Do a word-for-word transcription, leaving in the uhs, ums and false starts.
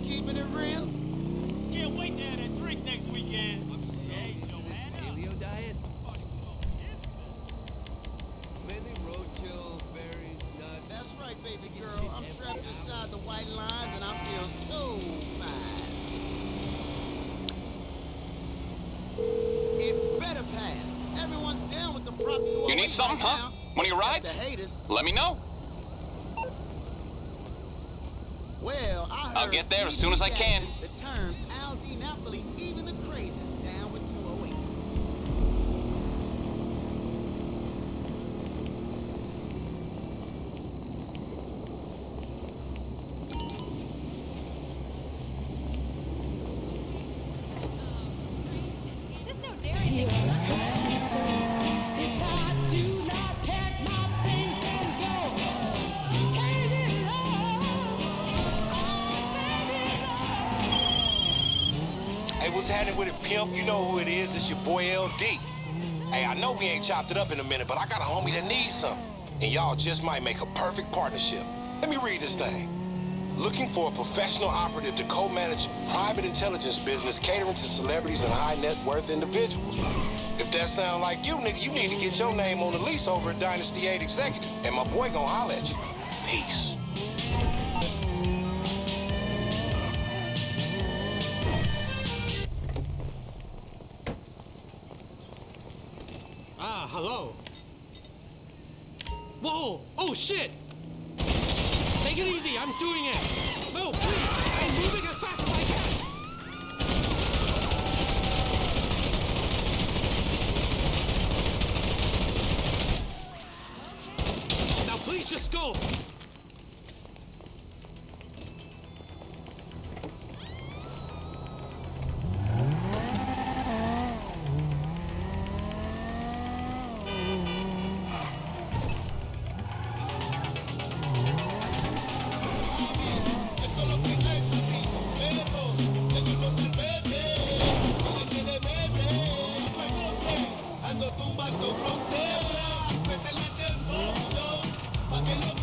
keeping it real? Can't wait to have that drink next weekend. I'm so hey, Joanna. Paleo diet? Mainly roadkill, berries, nuts. That's right, baby girl. I'm trapped inside the white lines and I feel so fine. It better pass. Everyone's down with the Prop two oh eight. You need something, right huh? now, One of your except rides? the haters. Let me know. Well, I heard I'll get there as soon as I can. The terms Aldi, Napoli, even the crazies down with two oh eight. There's no dairy thing. Hey, what's happening with it, pimp? You know who it is. It's your boy L D. Hey, I know we ain't chopped it up in a minute, but I got a homie that needs something. And y'all just might make a perfect partnership. Let me read this thing. Looking for a professional operative to co-manage private intelligence business catering to celebrities and high net worth individuals. If that sound like you, nigga, you need to get your name on the lease over at Dynasty eight Executive. And my boy gonna holler at you. Peace. Ah, hello. Whoa! Oh, shit! Take it easy, I'm doing it! No, please! I'm moving as fast as I can! Now please just go! Tumbando fronteras, métele del mundo, pa' que lo